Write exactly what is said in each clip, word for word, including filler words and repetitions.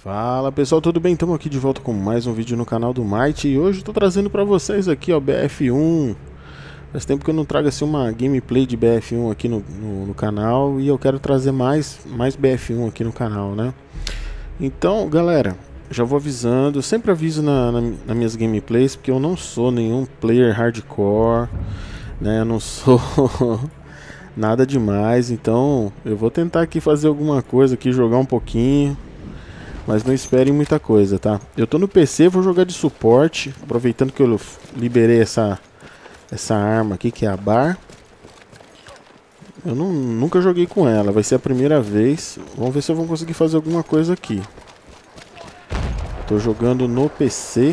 Fala pessoal, tudo bem? Estamos aqui de volta com mais um vídeo no canal do Might. E hoje estou trazendo para vocês aqui ó, B F um. Faz tempo que eu não trago assim uma gameplay de B F um aqui no, no, no canal. E eu quero trazer mais, mais B F um aqui no canal, né? Então galera, já vou avisando, eu sempre aviso na, na, nas minhas gameplays, porque eu não sou nenhum player hardcore, né? Eu não sou nada demais, então eu vou tentar aqui fazer alguma coisa aqui, jogar um pouquinho, mas não esperem muita coisa, tá? Eu tô no P C, vou jogar de suporte, aproveitando que eu liberei essa essa arma aqui, que é a Bar. Eu não, nunca joguei com ela, vai ser a primeira vez. Vamos ver se eu vou conseguir fazer alguma coisa aqui. Tô jogando no P C,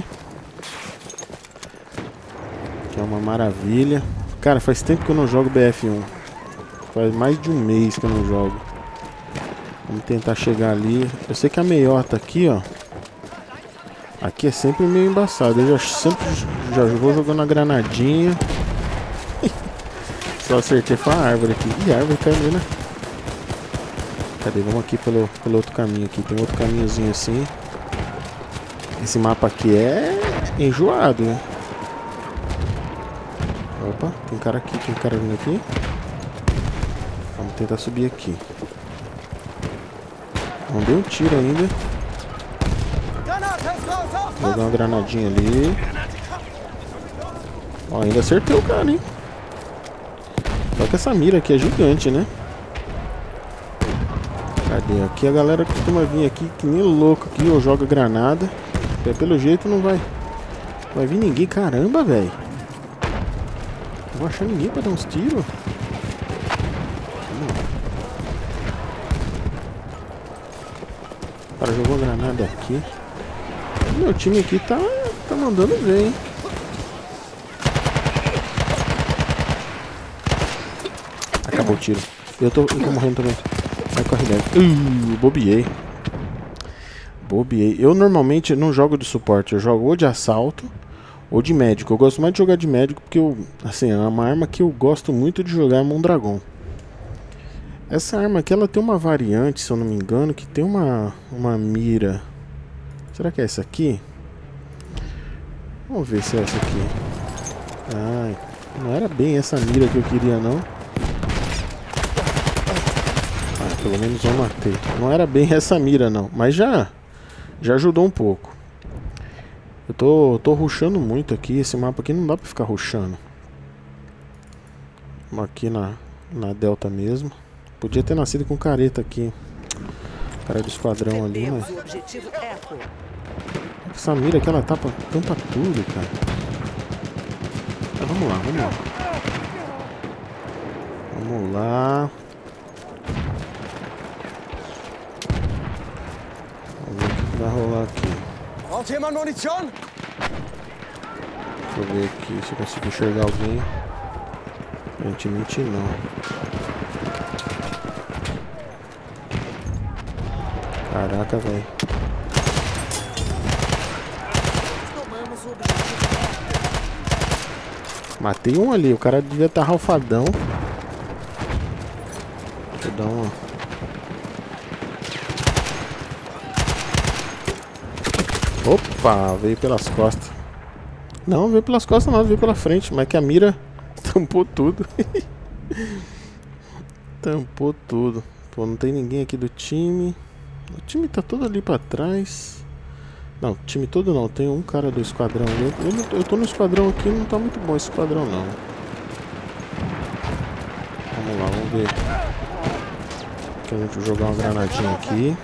que é uma maravilha. Cara, faz tempo que eu não jogo B F um. Faz mais de um mês que eu não jogo. Vamos tentar chegar ali. Eu sei que a meiota aqui, ó, aqui é sempre meio embaçado. Eu já sempre já vou jogando a granadinha. Só acertei com a árvore aqui. Ih, a árvore caiu ali, né? Cadê? Vamos aqui pelo, pelo outro caminho aqui. Tem outro caminhozinho assim. Esse mapa aqui é enjoado, né? Opa, tem cara aqui, tem cara vindo aqui. Vamos tentar subir aqui. Não deu um tiro ainda. Vou jogar uma granadinha ali. Ó, ainda acertei o cara, hein? Só que essa mira aqui é gigante, né? Cadê? Aqui a galera costuma vir aqui que nem louco aqui, ou joga granada. Pelo jeito não vai vai vir ninguém. Caramba, velho. Não vou achar ninguém pra dar uns tiros. O cara jogou granada aqui. Meu time aqui tá, tá mandando ver, hein? Acabou o tiro. Eu tô, eu tô morrendo também. Vai, corre dentro. Uh, bobiei. Bobiei. Eu normalmente não jogo de suporte. Eu jogo ou de assalto ou de médico. Eu gosto mais de jogar de médico porque eu, assim, é uma arma que eu gosto muito de jogar, é Mondragon. Essa arma aqui, ela tem uma variante, se eu não me engano, que tem uma, uma mira. Será que é essa aqui? Vamos ver se é essa aqui. Ai, não era bem essa mira que eu queria, não. Ah, pelo menos eu matei. Não era bem essa mira, não. Mas já, já ajudou um pouco. Eu tô, tô rushando muito aqui. Esse mapa aqui não dá pra ficar rushando. Aqui na, na Delta mesmo. Podia ter nascido com careta aqui. Cara do esquadrão ali, mas... Essa mira aqui, ela tapa, tampa tudo, cara. Então, vamos lá, vamos lá. Vamos lá. Vamos ver o que vai rolar aqui. Deixa eu ver aqui se eu consigo enxergar alguém. Aparentemente não. Caraca, velho. Matei um ali, o cara devia estar ralfadão. Deixa eu dar uma... Opa, veio pelas costas. Não, veio pelas costas não, veio pela frente. Mas que a mira tampou tudo. Tampou tudo. Pô, não tem ninguém aqui do time. O time tá todo ali pra trás. Não, time todo não, tem um cara do esquadrão ali. Eu, eu, eu tô no esquadrão aqui, não tá muito bom esse esquadrão não. Vamos lá, vamos ver. Aqui a gente vai jogar uma granadinha aqui.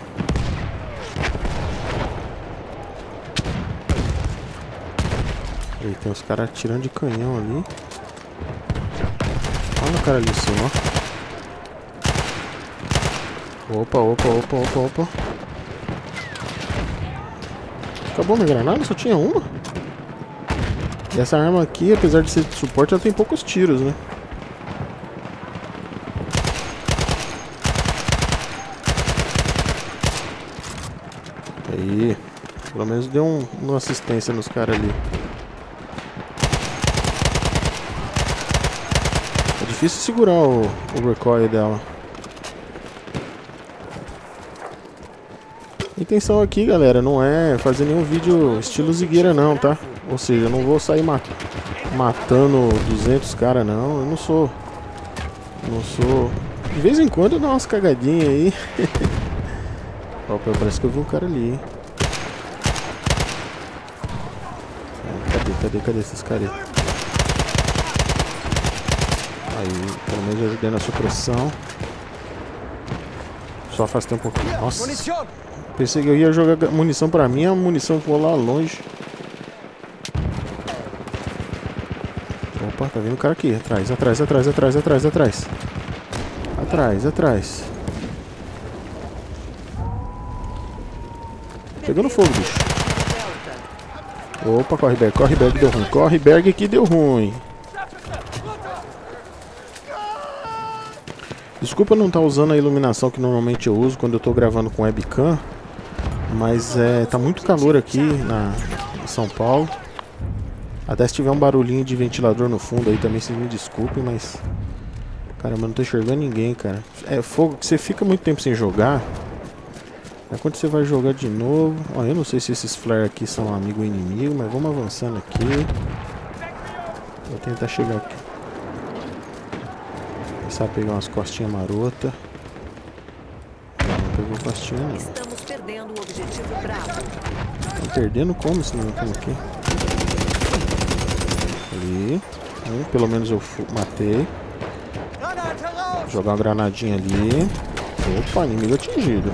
Aí tem os caras atirando de canhão ali. Olha o cara ali em cima, ó. Opa, opa, opa, opa, opa. Acabou minha granada? Só tinha uma? E essa arma aqui, apesar de ser de suporte, ela tem poucos tiros, né? Aí, pelo menos deu um, uma assistência nos caras ali. É difícil segurar o, o recoil dela. intenção aqui, galera, não é fazer nenhum vídeo estilo Zigueira não, tá? Ou seja, eu não vou sair mat matando duzentos caras não, eu não sou... Não sou... De vez em quando eu dou umas cagadinhas aí. Opa, parece que eu vi um cara ali, hein? Cadê, cadê, cadê esses caras aí? Aí, pelo menos eu ajudei na supressão. Só afastei um pouquinho. Nossa, pensei que eu ia jogar munição pra mim, a munição ficou lá longe. Opa, tá vindo um cara aqui, atrás, atrás, atrás, atrás, atrás, atrás. Atrás, atrás. Pegando fogo, bicho. Opa, corre Berg, corre Berg, deu ruim. Corre Berg que deu ruim. Desculpa não estar usando a iluminação que normalmente eu uso quando eu estou gravando com webcam. Mas é, tá muito calor aqui na, em São Paulo. Até se tiver um barulhinho de ventilador no fundo aí também, vocês me desculpem, mas... Caramba, eu não tô enxergando ninguém, cara. É fogo que você fica muito tempo sem jogar. Aí quando você vai jogar de novo... Ó, eu não sei se esses flare aqui são amigo ou inimigo, mas vamos avançando aqui. Vou tentar chegar aqui. Começar a pegar umas costinhas marotas. Não, não pegou costinha não. Estamos perdendo o objetivo bravo. Estão perdendo como se não estamos aqui? Ali. Um, pelo menos eu matei. Jogar uma granadinha ali. Opa, inimigo atingido.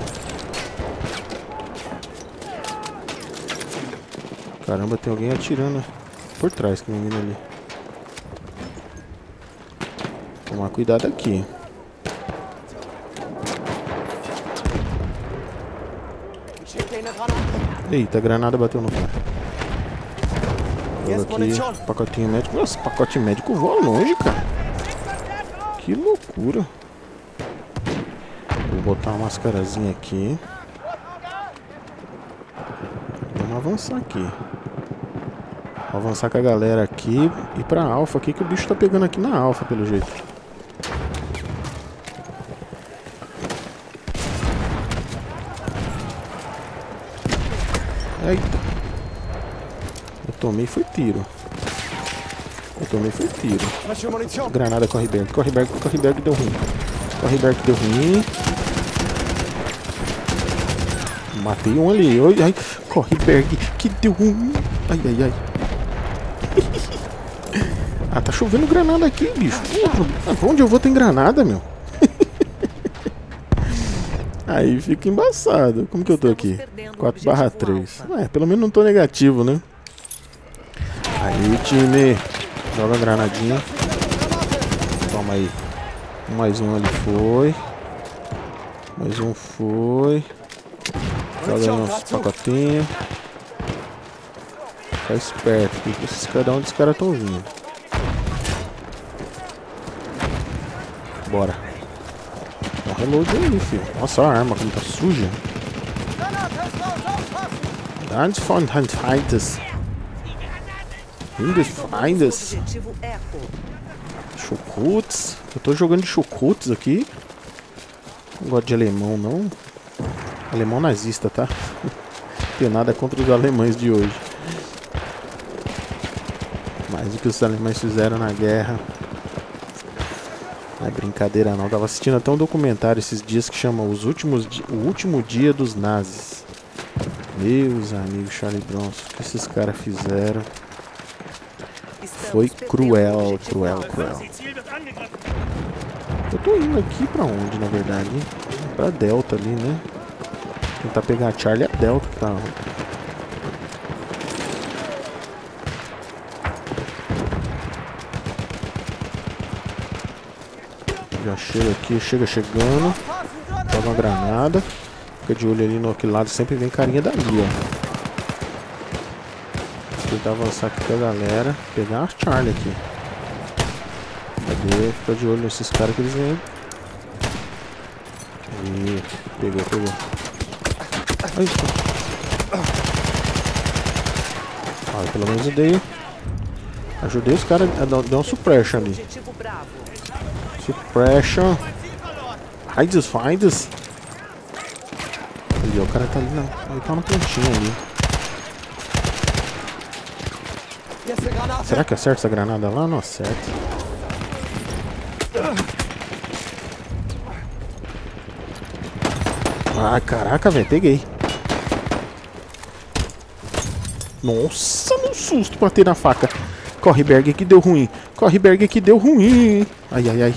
Caramba, tem alguém atirando por trás que menino ali. Tomar cuidado aqui. Eita, a granada bateu no cara. Vou aqui, pacotinho médico. Nossa, pacote médico voa longe, cara. Que loucura. Vou botar uma mascarazinha aqui. Vamos avançar aqui. Vou avançar com a galera aqui e pra alfa aqui, que o bicho tá pegando aqui na alfa, pelo jeito. Eita. Eu tomei foi tiro. Eu tomei foi tiro. Granada corre Berg, corre Berg, corre Berg deu ruim. Corre Berg deu ruim. Matei um ali. Ai, ai. Corre Berg que deu ruim. Ai, ai, ai. Ah, tá chovendo granada aqui, bicho. Pra onde eu vou tem granada, meu? Aí fica embaçado. Como que eu tô aqui? quatro barra três. É, pelo menos não tô negativo, né? Aí, time. Joga a granadinha. Toma aí. Mais um ali foi. Mais um foi. Joga aí uns pacotinhos. Fica esperto aqui. Esses caras, onde os caras estão vindo. Bora. Dá um reload aí, filho. Nossa, a arma como tá suja. Ganz von Hand Feindes. Lindes Feindes. Chucrutes. Eu tô jogando de chucrutes aqui. Não gosto de alemão, não. Alemão nazista, tá? Não tenho nada contra os alemães de hoje. Mais do que os alemães fizeram na guerra. Não é brincadeira não. Eu tava assistindo até um documentário esses dias que chama Os Últimos Di- O Último Dia dos Nazis. Meus amigos, Charlie Bronson, o que esses caras fizeram foi cruel, cruel, cruel. Eu tô indo aqui pra onde, na verdade? Pra Delta ali, né? Tentar pegar a Charlie e a Delta que tá... Já chega aqui, chega chegando. Joga uma granada. Fica de olho ali no aquele lado, sempre vem carinha dali, ó. Vou tentar avançar aqui com a galera. Pegar a Charlie aqui. Cadê? Fica de olho nesses caras que eles vêm. Aí, pegou, pegou. Ai, ah, pelo menos eu dei. Ajudei os caras a dar um suppression ali. Suppression. Hide os finds. Ali, ó, cara tá ali na... Ele tá no pontinho ali. Será que acerta essa granada lá? Não acerta. Ah, caraca, velho, peguei. Nossa, no susto, batei na faca. Corre, Berg, que deu ruim. Corre, Berg, que deu ruim. Ai, ai, ai.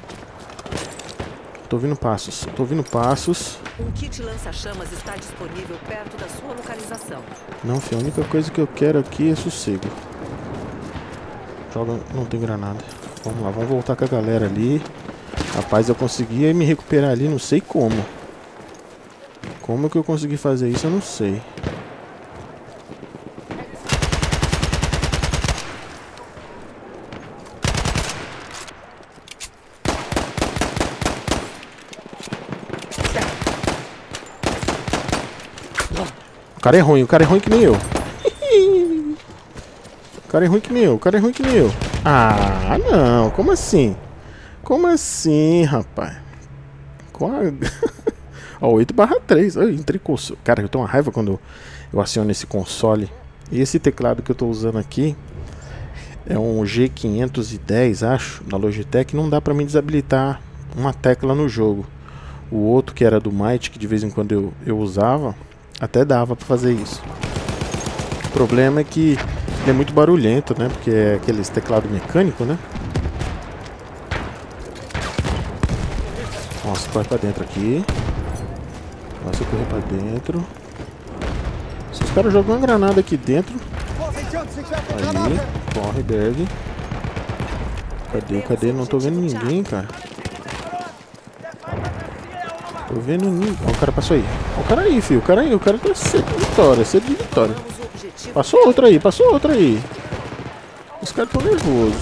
Tô ouvindo passos, tô ouvindo passos. Um kit lança-chamas está disponível perto da sua localização. Não, filho, a única coisa que eu quero aqui é sossego. Joga, não tem granada. Vamos lá, vamos voltar com a galera ali. Rapaz, eu consegui me recuperar ali, não sei como. Como que eu consegui fazer isso, eu não sei. O cara é ruim, o cara é ruim que nem eu. O cara é ruim que nem eu, o cara é ruim que nem eu. Ah, não, como assim? Como assim, rapaz? Com a... Ó, oito barra três. Eu entrei com... Cara, eu tenho uma raiva quando eu aciono esse console. E esse teclado que eu tô usando aqui é um G quinhentos e dez, acho, da Logitech. Não dá pra mim desabilitar uma tecla no jogo. O outro, que era do Might, que de vez em quando eu, eu usava, até dava pra fazer isso. O problema é que ele é muito barulhento, né? Porque é aqueles teclado mecânico, né? Nossa, corre pra dentro aqui. Nossa, correr pra dentro. Se os caras jogam uma granada aqui dentro. Aí, corre, Berg. Cadê, cadê? Não tô vendo ninguém, cara. Tô vendo ninguém. Ó, o cara passou aí. Ó, o cara aí, filho. O cara aí, o cara tá cedo de vitória, cedo de vitória. Passou outro aí, passou outro aí. Os caras tão nervosos.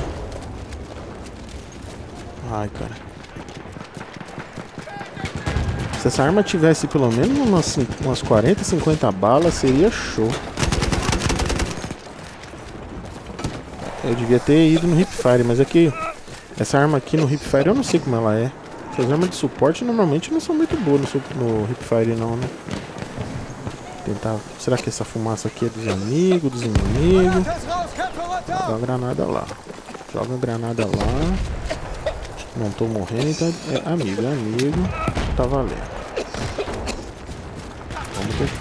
Ai, cara. Se essa arma tivesse pelo menos umas, umas quarenta, cinquenta balas, seria show. Eu devia ter ido no Hipfire, mas aqui, essa arma aqui no Hipfire eu não sei como ela é. Essas armas de suporte normalmente não são muito boas no, no Hipfire não, né? Tentar... Será que essa fumaça aqui é dos amigos, dos inimigos? Joga uma granada lá. Joga uma granada lá. Não tô morrendo, então é amigo, é amigo. Tá valendo. Vamos ter...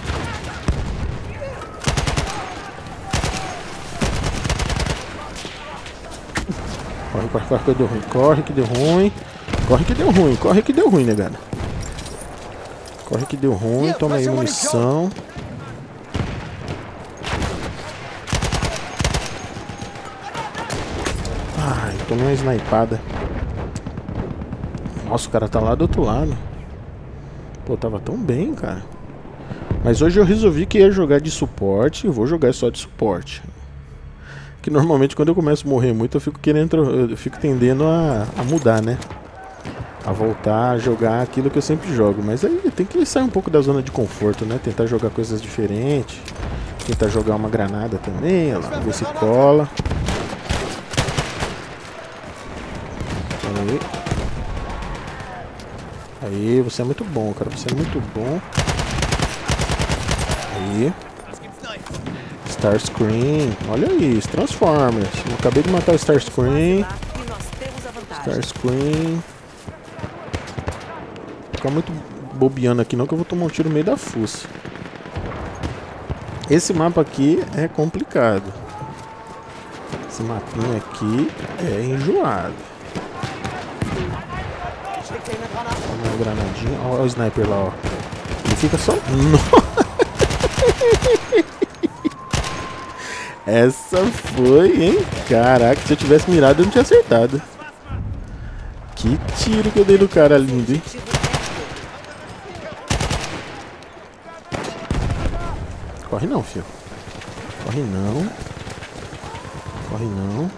Corre, corre, corre que deu ruim. Corre que deu ruim. Corre que deu ruim. Corre que deu ruim, negada. Corre que deu ruim. Toma aí munição. Ai, tomei uma snipada. Nossa, o cara tá lá do outro lado. Pô, tava tão bem, cara. Mas hoje eu resolvi que ia jogar de suporte. E vou jogar só de suporte. Que normalmente quando eu começo a morrer muito, eu fico querendo, eu fico tendendo a, a mudar, né? A voltar a jogar aquilo que eu sempre jogo. Mas aí tem que sair um pouco da zona de conforto, né? Tentar jogar coisas diferentes. Tentar jogar uma granada também, olha lá, ver se cola. Aí. Aí, você é muito bom, cara. Você é muito bom. Aí. Starscream. Olha isso, Transformers. Eu acabei de matar o Starscream. Starscream. Vou ficar muito bobeando aqui não, que eu vou tomar um tiro no meio da fuça. Esse mapa aqui é complicado. Esse mapinha aqui é enjoado. Uma granadinha. Olha o sniper lá, ó. Ele fica só... Essa foi, hein? Caraca, se eu tivesse mirado eu não tinha acertado. Que tiro que eu dei no cara lindo, hein? Corre não, filho. Corre não. Corre não.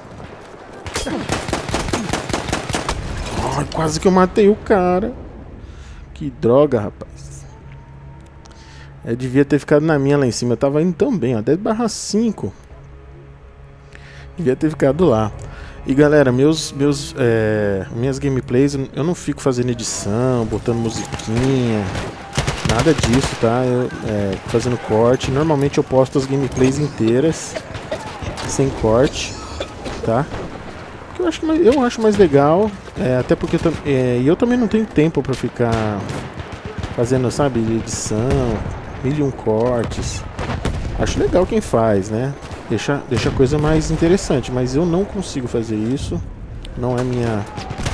Ai, quase que eu matei o cara. Que droga, rapaz. Eu devia ter ficado na minha lá em cima. Eu tava indo tão bem, ó. dez barra cinco. Devia ter ficado lá. E galera, meus, meus, é, minhas gameplays, eu não fico fazendo edição, botando musiquinha, nada disso, tá? Eu, é, fazendo corte. Normalmente eu posto as gameplays inteiras, sem corte, tá? Eu acho, mais, eu acho mais legal, é, até porque é, eu também não tenho tempo pra ficar fazendo, sabe, edição, mil e um cortes. Acho legal quem faz, né? Deixa, deixa a coisa mais interessante, mas eu não consigo fazer isso. Não é minha...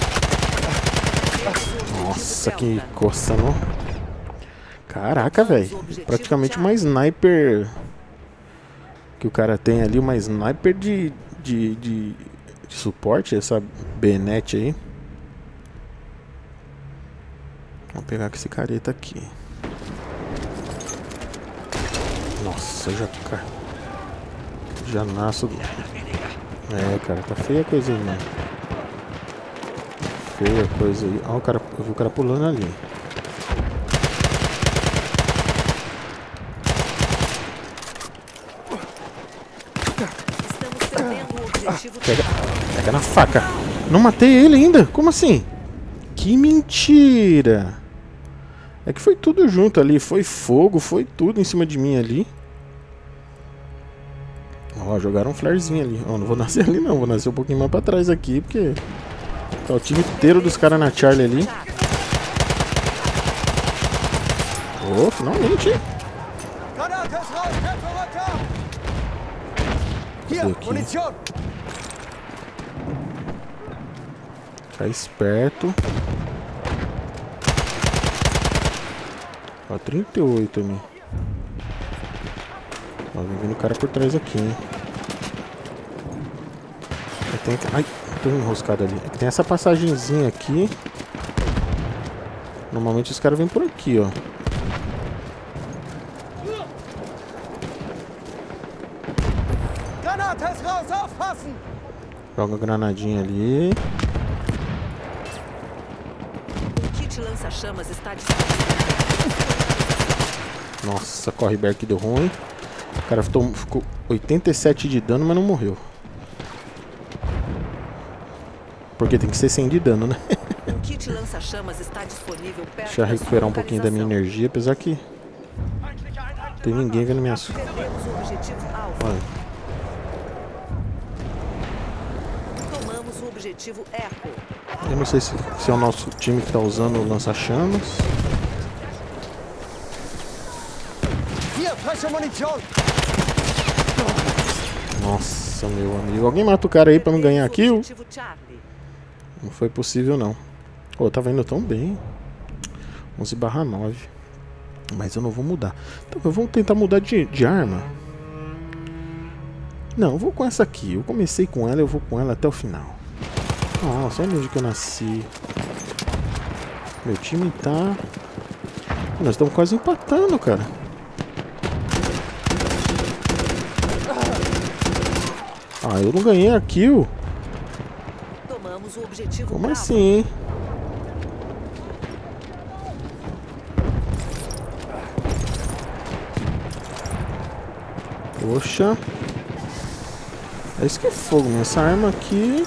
Nossa, que coça, não? Caraca, velho. Praticamente uma sniper que o cara tem ali, uma sniper de, de, de, de suporte, essa Bennett aí. Vou pegar com esse careta aqui. Nossa, já... Já nasço... É, cara, tá feia a coisa aí, mano. Feia a coisa aí. Ó, o cara, eu vi o cara pulando ali. Pega, pega na faca. Não matei ele ainda? Como assim? Que mentira! É que foi tudo junto ali. Foi fogo, foi tudo em cima de mim ali. Ó, jogaram um flarezinho ali. Ó, não vou nascer ali não. Vou nascer um pouquinho mais pra trás aqui, porque tá o time inteiro dos caras na Charlie ali. Oh, finalmente. Aqui. Ficar esperto. Ó, trinta e oito ali. Ó, vem vindo o cara por trás aqui, hein. Tem... Ai, tô enroscado ali. Tem essa passagenzinha aqui. Normalmente os caras vêm por aqui, ó. Joga a granadinha ali. O kit lança-chamas está disponível. Nossa, corre back deu ruim. O cara ficou, ficou oitenta e sete de dano, mas não morreu. Porque tem que ser cem de dano, né? O kit lança-chamas está disponível perto. Deixa eu recuperar um pouquinho da minha energia, apesar que não tem ninguém vendo minha sua. Olha. Tomamos o objetivo Echo. Eu não sei se, se é o nosso time que tá usando o lança-chamas. Nossa, meu amigo. Alguém mata o cara aí pra não ganhar kill? Não foi possível, não. Pô, tava indo tão bem. onze barra nove. Mas eu não vou mudar. Então, eu vou tentar mudar de, de arma. Não, eu vou com essa aqui. Eu comecei com ela, eu vou com ela até o final. Nossa, olha onde que eu nasci. Meu time tá... Nós estamos quase empatando, cara. Ah, eu não ganhei a kill. Tomamos o objetivo. Como assim, hein? Poxa. É isso que é fogo, né? Essa arma aqui...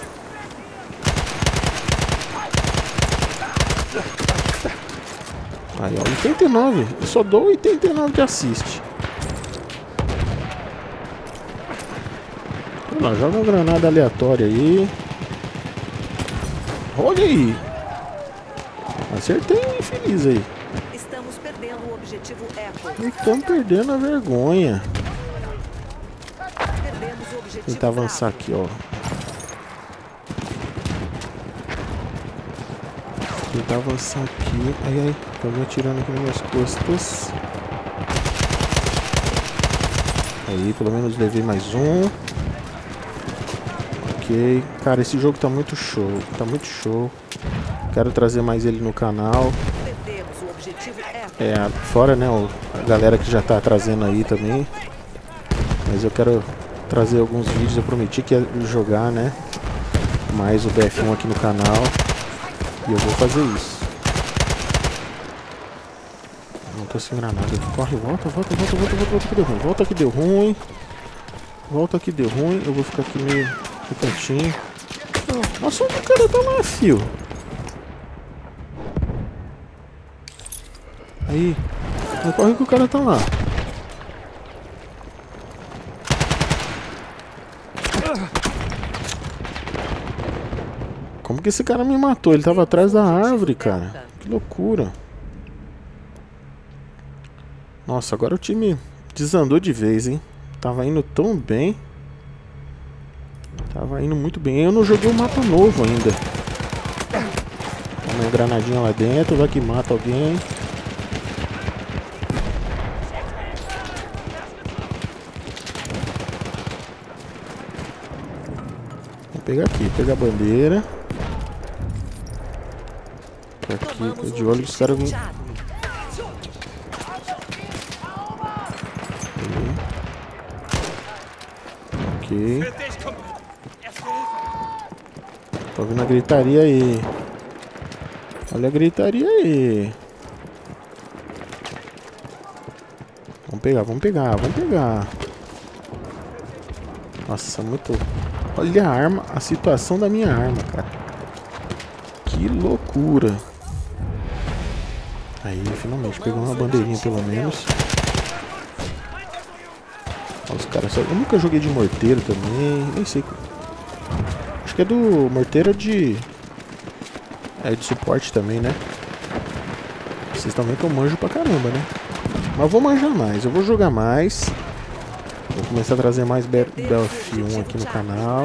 Aí, ó, oitenta e nove. Eu só dou oitenta e nove de assist. Vamos lá, joga uma granada aleatória aí. Olha aí. Acertei um infeliz aí. Estamos perdendo o objetivo Echo. Estamos perdendo a vergonha. Perdemos o objetivo. Tentar avançar aqui, ó. Tentar avançar aqui. Ai, ai. Tô me atirando aqui nas minhas costas. Aí, pelo menos levei mais um. Ok. Cara, esse jogo tá muito show. Tá muito show. Quero trazer mais ele no canal. Perdemos o objetivo Echo. É, fora, né, a galera que já tá trazendo aí também. Mas eu quero trazer alguns vídeos. Eu prometi que ia jogar, né, mais o B F um aqui no canal. E eu vou fazer isso. Não tô sem granada. Corre, volta, volta, volta, volta, volta, volta que deu ruim. Volta que deu ruim. Volta que deu ruim. Eu vou ficar aqui meio no cantinho. Nossa, onde o cara tá lá, fio? Aí. Não corre que o cara tá lá. Como que esse cara me matou? Ele tava atrás da árvore, cara. Que loucura. Nossa, agora o time desandou de vez, hein? Tava indo tão bem. Tava indo muito bem. Eu não joguei um mapa novo ainda. Uma granadinha lá dentro, vai que mata alguém. Vou pegar aqui, pegar a bandeira. Aqui, tô de olho que os caras vêm. Ok. Tô ouvindo a gritaria aí. Olha a gritaria aí. Vamos pegar, vamos pegar, vamos pegar. Nossa, muito... Olha a arma, a situação da minha arma, cara. Que loucura. Aí, finalmente, pegou uma bandeirinha pelo menos. Olha os caras só... Eu nunca joguei de morteiro também, nem sei. Acho que é do morteiro de... É de suporte também, né? Vocês estão vendo que eu manjo pra caramba, né? Mas eu vou manjar mais, eu vou jogar mais. Vou começar a trazer mais B F um aqui no canal.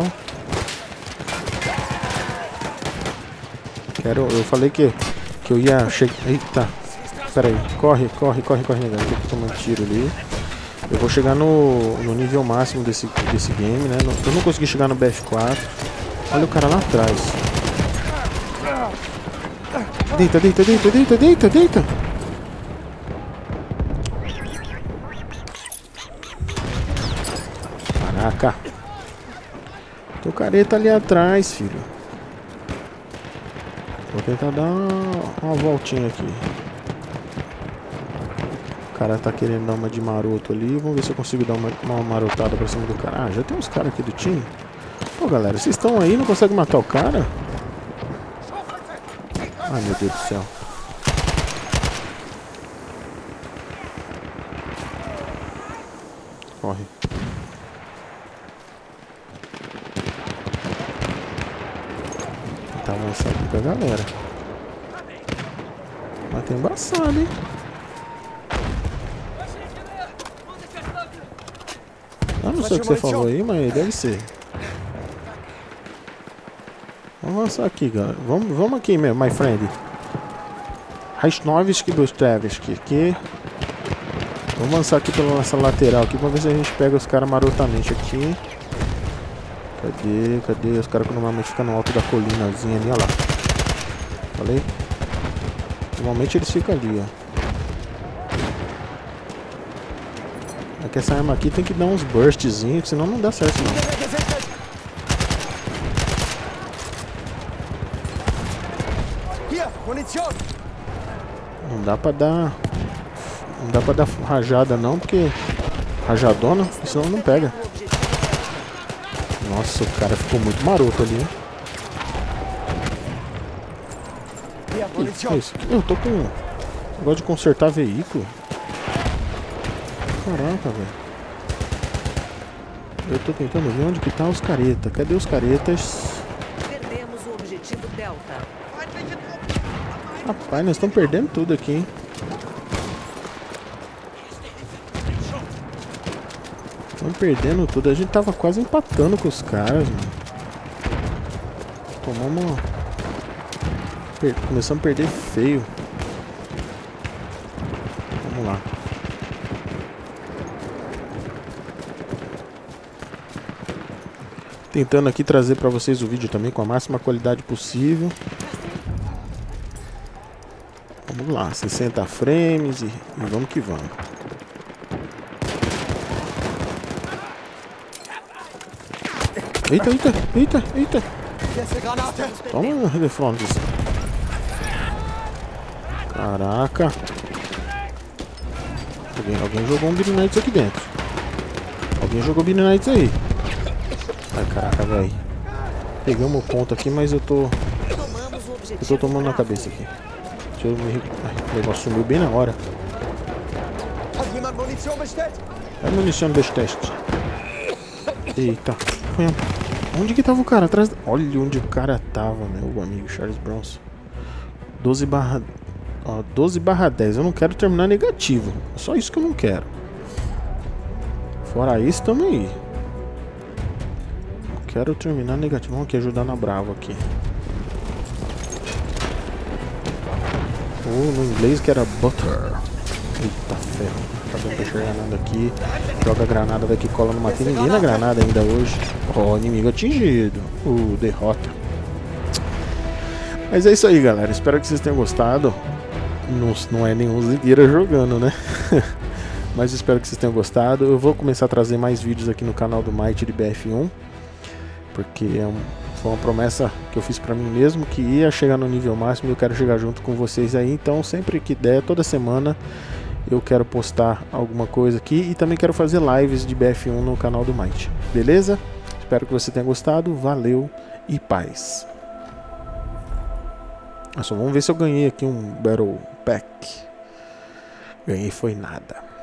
Quero... Eu falei que, que eu ia chegar... Eita! Pera aí, corre, corre, corre, corre, negão. Tem que tomar um tiro ali. Eu vou chegar no, no nível máximo desse, desse game, né? Eu não consegui chegar no B F quatro. Olha o cara lá atrás. Deita, deita, deita, deita, deita, deita. Caraca. Tem o careta ali atrás, filho. Vou tentar dar uma voltinha aqui. O cara tá querendo dar uma de maroto ali. Vamos ver se eu consigo dar uma, uma marotada pra cima do cara. Ah, já tem uns caras aqui do time. Pô, galera, vocês estão aí e não conseguem matar o cara? Ai, meu Deus do céu. Corre. Tentar avançar aqui com a galera. Mas tá embaçado, hein? Eu não sei o que você falou aí, mas deve ser. Vamos avançar aqui, galera. Vamos, vamos aqui mesmo, my friend. Raisnovski Bustevski aqui. Vamos avançar aqui pela nossa lateral aqui. Vamos ver se a gente pega os caras marotamente aqui. Cadê? Cadê? Os caras que normalmente ficam no alto da colinazinha ali, olha lá. Falei? Normalmente eles ficam ali, ó. É que essa arma aqui tem que dar uns burstzinhos, senão não dá certo não. Não dá pra dar... Não dá pra dar rajada não, porque... Rajadona, senão não pega. Nossa, o cara ficou muito maroto ali, hein? Que, que é isso? Eu tô com... Eu gosto de consertar veículo. Caraca, velho. Eu tô tentando ver onde que tá os caretas. Cadê os caretas? Perdemos o objetivo Delta. Rapaz, nós estamos perdendo tudo aqui, hein? Estamos perdendo tudo. A gente tava quase empatando com os caras, mano. Tomamos uma... Per... Começamos a perder feio. Vamos lá. Tentando aqui trazer para vocês o vídeo também com a máxima qualidade possível. Vamos lá, sessenta frames e, e vamos que vamos. Eita, eita, eita, eita. Toma, Refrontes. Caraca. Alguém, alguém jogou um Beanie Nights aqui dentro. Alguém jogou Beanie Nights aí. Ai, caraca, velho. Pegamos o ponto aqui, mas eu tô... Eu tô tomando na cabeça aqui. Deixa eu me... Ai, o negócio sumiu bem na hora. É munição desse teste. Eita. Onde que tava o cara? Atrás. Olha onde o cara tava, meu amigo Charles Bronson. doze barra... Ó, doze barra dez. Eu não quero terminar negativo. É só isso que eu não quero. Fora isso, tamo aí. Não quero terminar negativo. Vamos aqui ajudar na Bravo aqui. Oh, no inglês que era butter. Eita ferro. Tá bom pra enxergar nada aqui. Joga a granada daqui, cola, não matei ninguém na granada ainda hoje. Ó, oh, inimigo atingido. Uh, derrota. Mas é isso aí, galera. Espero que vocês tenham gostado. Não, não é nenhum Zigueira jogando, né? Mas espero que vocês tenham gostado. Eu vou começar a trazer mais vídeos aqui no canal do Might de B F um. Porque é um, foi uma promessa que eu fiz pra mim mesmo, que ia chegar no nível máximo e eu quero chegar junto com vocês aí. Então sempre que der, toda semana, eu quero postar alguma coisa aqui. E também quero fazer lives de B F um no canal do Might. Beleza? Espero que você tenha gostado. Valeu e paz. Só vamos ver se eu ganhei aqui um Battle Pack. Ganhei foi nada.